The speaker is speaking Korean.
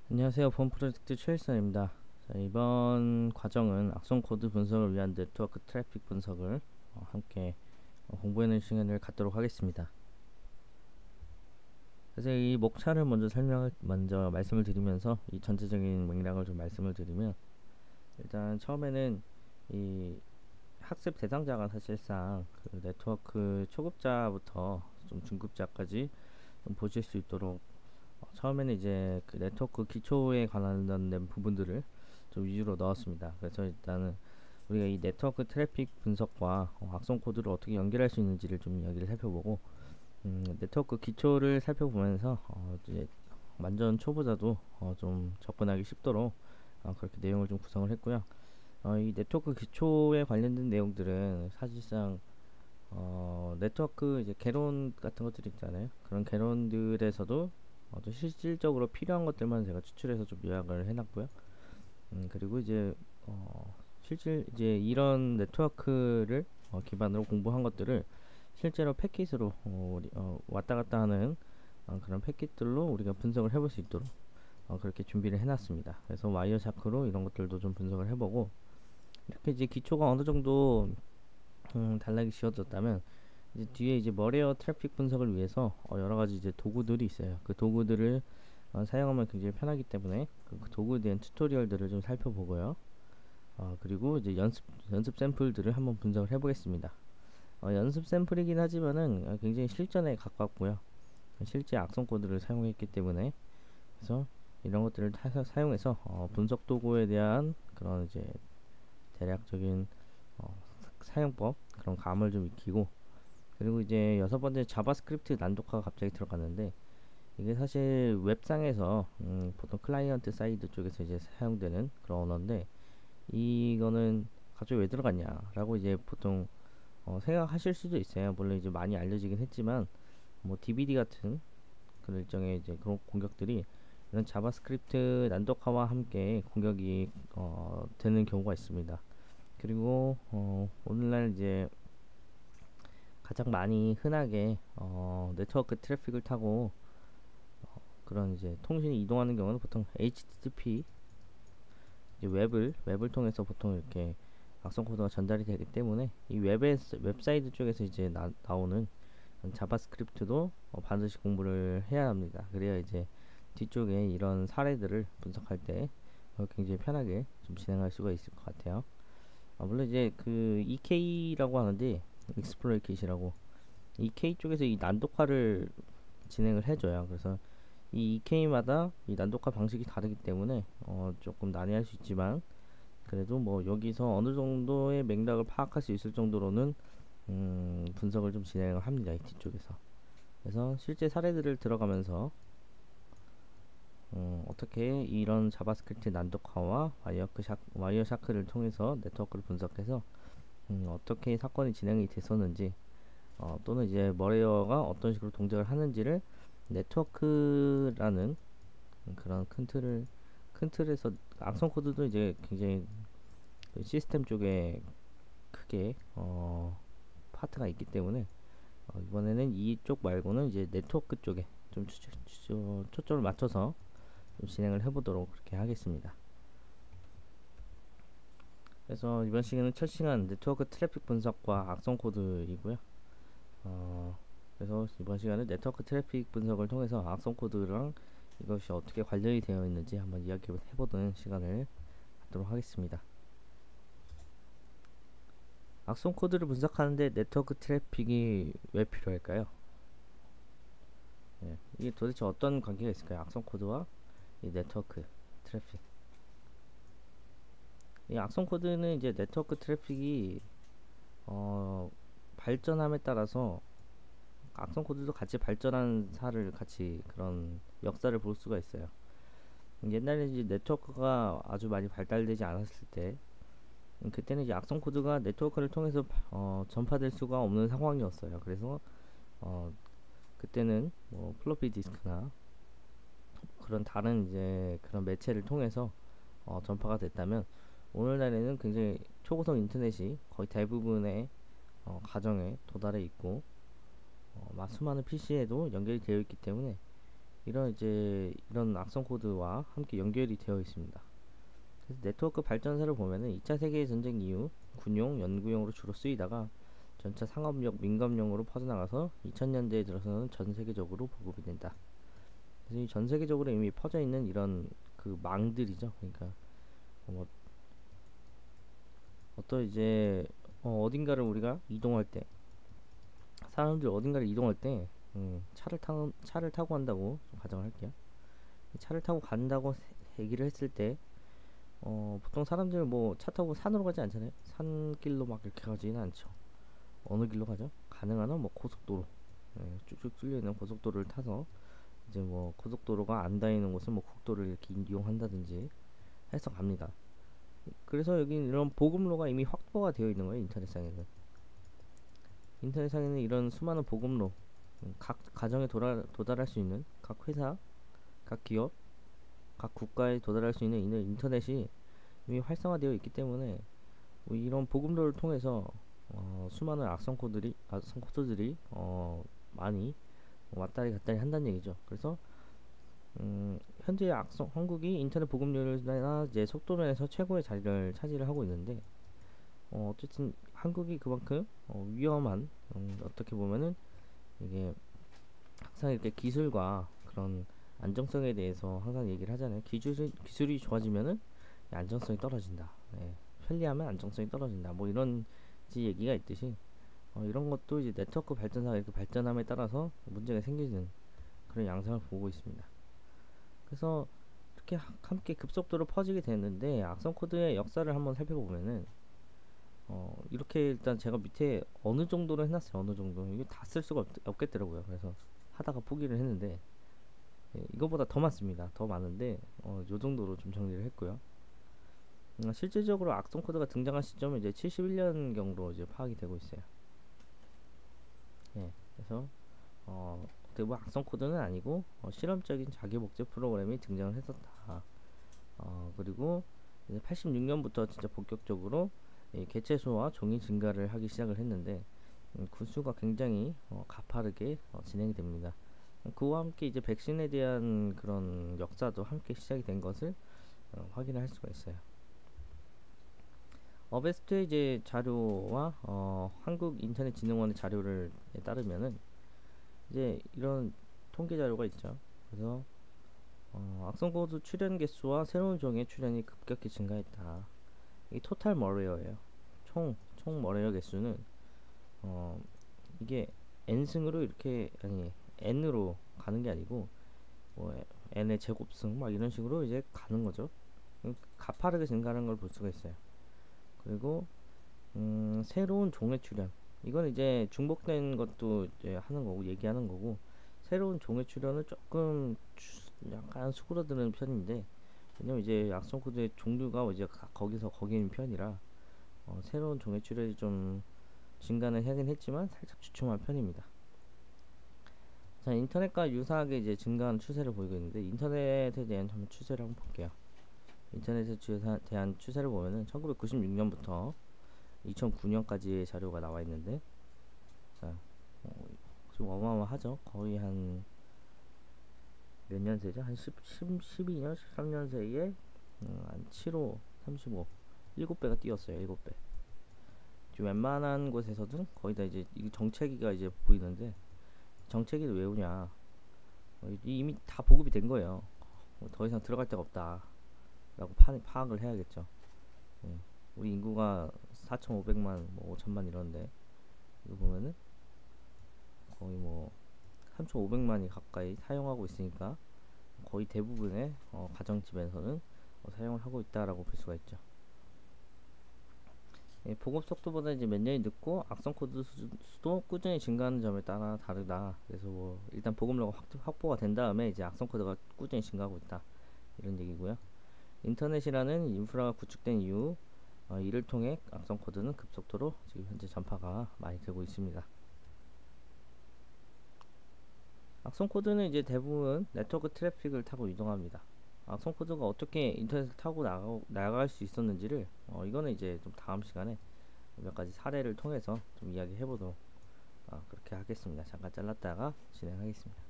안녕하세요. 본 프로젝트 최일선입니다. 자, 이번 과정은 악성 코드 분석을 위한 네트워크 트래픽 분석을 함께 공부하는 시간을 갖도록 하겠습니다. 그래서 이 목차를 먼저 말씀을 드리면서 이 전체적인 맥락을 좀 말씀을 드리면, 일단 처음에는 이 학습 대상자가 사실상 그 네트워크 초급자부터 좀 중급자까지 좀 보실 수 있도록 처음에는 이제 그 네트워크 기초에 관련된 부분들을 좀 위주로 넣었습니다. 그래서 일단은 우리가 이 네트워크 트래픽 분석과 악성 코드를 어떻게 연결할 수 있는지를 좀 이야기를 살펴보고, 네트워크 기초를 살펴보면서 이제 완전 초보자도 좀 접근하기 쉽도록 그렇게 내용을 좀 구성을 했고요. 이 네트워크 기초에 관련된 내용들은 사실상 네트워크 이제 개론 같은 것들 있잖아요. 그런 개론들에서도 좀 실질적으로 필요한 것들만 제가 추출해서 좀 요약을 해놨고요. 그리고 이제 실질 이제 이런 네트워크를 기반으로 공부한 것들을 실제로 패킷으로 왔다 갔다 하는 그런 패킷들로 우리가 분석을 해볼 수 있도록 그렇게 준비를 해놨습니다. 그래서 와이어샤크로 이런 것들도 좀 분석을 해보고, 이렇게 이제 기초가 어느 정도 단락이 지어졌다면, 이제 뒤에 이제 머레어 트래픽 분석을 위해서 여러 가지 이제 도구들이 있어요. 그 도구들을 사용하면 굉장히 편하기 때문에 그 도구에 대한 튜토리얼들을 좀 살펴보고요. 그리고 이제 연습 샘플들을 한번 분석을 해보겠습니다. 연습 샘플이긴 하지만은 굉장히 실전에 가깝고요. 실제 악성 코드를 사용했기 때문에, 그래서 이런 것들을 사용해서 분석 도구에 대한 그런 이제 대략적인 어, 사용법, 그런 감을 좀 익히고, 그리고 이제 여섯 번째 자바스크립트 난독화가 갑자기 들어갔는데, 이게 사실 웹상에서 보통 클라이언트 사이드 쪽에서 이제 사용되는 그런 언어인데, 이거는 갑자기 왜 들어갔냐라고 이제 보통 생각하실 수도 있어요. 물론 이제 많이 알려지긴 했지만, 뭐 DBD 같은 그런 일종의 이제 그런 공격들이 이런 자바스크립트 난독화와 함께 공격이 되는 경우가 있습니다. 그리고 오늘날 이제 가장 많이 흔하게 네트워크 트래픽을 타고 그런 이제 통신이 이동하는 경우는 보통 HTTP 이제 웹을 통해서 보통 이렇게 악성 코드가 전달이 되기 때문에, 이 웹사이트 쪽에서 이제 나오는 자바스크립트도 반드시 공부를 해야 합니다. 그래야 이제 뒤쪽에 이런 사례들을 분석할 때 굉장히 편하게 좀 진행할 수가 있을 것 같아요. 물론 이제 그 EK라고 하는데, 익스플로이킷이라고, EK 쪽에서 이 난독화를 진행을 해줘요. 그래서 이 EK마다 이 난독화 방식이 다르기 때문에 조금 난해할 수 있지만, 그래도 뭐 여기서 어느 정도의 맥락을 파악할 수 있을 정도로는 분석을 좀 진행을 합니다. IT 쪽에서. 그래서 실제 사례들을 들어가면서 어떻게 이런 자바스크립트 난독화와 와이어 샤크를 통해서 네트워크를 분석해서 어떻게 사건이 진행이 됐었는지, 또는 이제 머레어가 어떤 식으로 동작을 하는지를 네트워크라는 그런 큰 틀에서, 악성 코드도 이제 굉장히 그 시스템 쪽에 크게 파트가 있기 때문에 이번에는 이쪽 말고는 이제 네트워크 쪽에 좀 초점을 맞춰서 좀 진행을 해보도록 그렇게 하겠습니다. 그래서 이번 시간은 첫 시간 네트워크 트래픽 분석과 악성 코드이고요. 어, 그래서 이번 시간은 네트워크 트래픽 분석을 통해서 악성 코드랑 이것이 어떻게 관련이 되어 있는지 한번 이야기해보는 시간을 갖도록 하겠습니다. 악성 코드를 분석하는데 네트워크 트래픽이 왜 필요할까요? 이게 도대체 어떤 관계가 있을까요? 악성 코드와 이 네트워크 트래픽. 이 악성 코드는 이제 네트워크 트래픽이 어, 발전함에 따라서 악성 코드도 같이 발전한 사를 같이 그런 역사를 볼 수가 있어요. 옛날에 이제 네트워크가 아주 많이 발달되지 않았을 때, 그때는 이제 악성 코드가 네트워크를 통해서 전파될 수가 없는 상황이었어요. 그래서 어, 그때는 뭐 플로피 디스크나 그런 다른 이제 그런 매체를 통해서 전파가 됐다면, 오늘날에는 굉장히 초고속 인터넷이 거의 대부분의 가정에 도달해 있고 수많은 PC에도 연결이 되어 있기 때문에 이런 악성 코드와 함께 연결이 되어 있습니다. 그래서 네트워크 발전사를 보면은 2차 세계 전쟁 이후 군용, 연구용으로 주로 쓰이다가 전차 상업용, 민감용으로 퍼져나가서 2000년대에 들어서는 전 세계적으로 보급이 된다. 그래서 이 전 세계적으로 이미 퍼져 있는 이런 그 망들이죠. 그러니까 뭐 어떤 어딘가를 우리가 이동할 때, 사람들 어딘가를 이동할 때 차를 타고 간다고 좀 가정을 할게요. 차를 타고 간다고 얘기를 했을 때 보통 사람들 뭐 차 타고 산으로 가지 않잖아요. 산길로 막 이렇게 가지는 않죠. 어느 길로 가죠? 가능한 한 뭐 고속도로, 쭉쭉 뚫려 있는 고속도로를 타서 이제 뭐 고속도로가 안 닿이는 곳은 뭐 국도를 이렇게 이용한다든지 해서 갑니다. 그래서 여기 이런 보급로가 이미 확보가 되어 있는 거예요. 인터넷상에는 이런 수많은 보급로, 각 가정에 도달할 수 있는 각 회사, 각 기업, 각 국가에 도달할 수 있는 인터넷이 이미 활성화되어 있기 때문에 뭐 이런 보급로를 통해서 수많은 악성 코드들이 많이 왔다리 갔다리 한다는 얘기죠. 그래서 현재 한국이 인터넷 보급률이나 이제 속도면에서 최고의 자리를 차지를 하고 있는데 어쨌든 한국이 그만큼 위험한, 어떻게 보면은 이게 항상 이렇게 기술과 그런 안정성에 대해서 항상 얘기를 하잖아요. 기술이 좋아지면은 안정성이 떨어진다. 네. 편리하면 안정성이 떨어진다. 뭐 이런 얘기가 있듯이 이런 것도 이제 네트워크 발전사가 이렇게 발전함에 따라서 문제가 생기는 그런 양상을 보고 있습니다. 그래서 이렇게 함께 급속도로 퍼지게 되는데 악성 코드의 역사를 한번 살펴보면은 이렇게 일단 제가 밑에 어느 정도로 해놨어요. 어느 정도 이게 다 쓸 수가 없겠더라고요. 그래서 하다가 포기를 했는데 이거보다 더 많습니다. 더 많은데 요 정도로 좀 정리를 했고요. 실질적으로 악성 코드가 등장한 시점은 이제 71년경으로 이제 파악이 되고 있어요. 그래서 어떻게 뭐 악성 코드는 아니고 실험적인 자기 복제 프로그램이 등장을 했었다. 그리고 이제 86년부터 진짜 본격적으로 개체수와 종이 증가를 하기 시작을 했는데 군수가 굉장히 가파르게 진행이 됩니다. 그와 함께 이제 백신에 대한 그런 역사도 함께 시작이 된 것을 확인할 수가 있어요. 어베스트의 이제 자료와 한국인터넷진흥원의 자료를 따르면은 이제 이런 통계 자료가 있죠. 그래서 악성 코드 출현 개수와 새로운 종의 출현이 급격히 증가했다. 이 토탈 머레어예요. 총 머레어 개수는 이게 n승으로 이렇게 n으로 가는 게 아니고 뭐 n의 제곱승 막 이런 식으로 이제 가는 거죠. 가파르게 증가하는 걸 볼 수가 있어요. 그리고 새로운 종의 출현, 이건 이제 중복된 것도 이제 하는 거고 얘기하는 거고, 새로운 종의 출현은 조금 약간 수그러드는 편인데, 왜냐면 이제 악성 코드의 종류가 이제 거기서 거기인 편이라 새로운 종의 출현이 좀 증가는 하긴 했지만 살짝 주춤한 편입니다. 자, 인터넷과 유사하게 이제 증가하는 추세를 보이고 있는데, 인터넷에 대한 한번 추세를 한번 볼게요. 인터넷에 대한 추세를 보면은 1996년부터 2009년까지의 자료가 나와 있는데, 자, 좀 어마어마하죠. 거의 한 몇 년세죠? 한 12년, 13년 사이에 한 7호, 35, 7배가 뛰었어요. 7배. 지금 웬만한 곳에서든 거의 다 이제 이 정체기가 이제 보이는데, 정체기를 왜 오냐? 이미 다 보급이 된 거예요. 더 이상 들어갈 데가 없다 라고 파악을 해야겠죠. 우리 인구가 4,500만, 뭐 5천만 이런데, 이거 보면은 거의 뭐 3,500만이 가까이 사용하고 있으니까 거의 대부분의 가정집에서는 사용을 하고 있다라고 볼 수가 있죠. 보급 속도보다 이제 몇 년이 늦고 악성 코드 수도 꾸준히 증가하는 점에 따라 다르다. 그래서 뭐 일단 보급로가 확보가 된 다음에 이제 악성 코드가 꾸준히 증가하고 있다, 이런 얘기고요. 인터넷이라는 인프라가 구축된 이후 이를 통해 악성 코드는 급속도로 지금 현재 전파가 많이 되고 있습니다. 악성 코드는 이제 대부분 네트워크 트래픽을 타고 이동합니다. 악성 코드가 어떻게 인터넷을 타고 나갈 수 있었는지를 이거는 이제 좀 다음 시간에 몇 가지 사례를 통해서 좀 이야기해 보도록 그렇게 하겠습니다. 잠깐 잘랐다가 진행하겠습니다.